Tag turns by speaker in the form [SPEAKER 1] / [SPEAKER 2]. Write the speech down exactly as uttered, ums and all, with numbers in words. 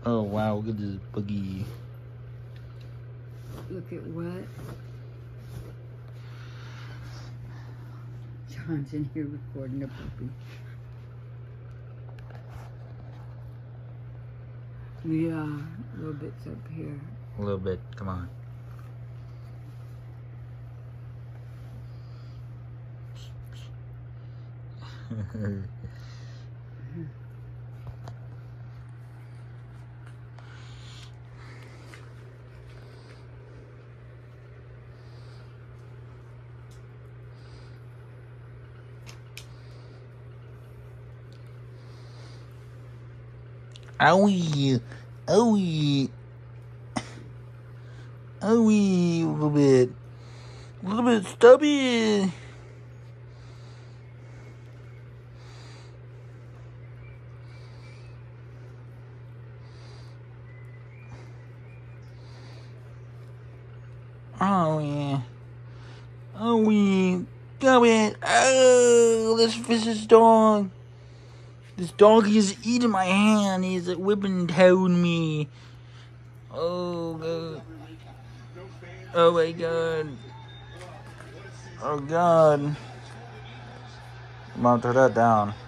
[SPEAKER 1] Oh wow, look at this boogie.
[SPEAKER 2] Look at what? John's in here recording a puppy. Yeah, a little bit's up here.
[SPEAKER 1] A little bit, come on. Owie, owie, owie, a little bit, a little bit stubby. Oh yeah, oh yeah, come it, oh, this vicious dog. This dog is eating my hand. He's whipping town me. Oh god. Oh my god. Oh god. Mom, throw that down.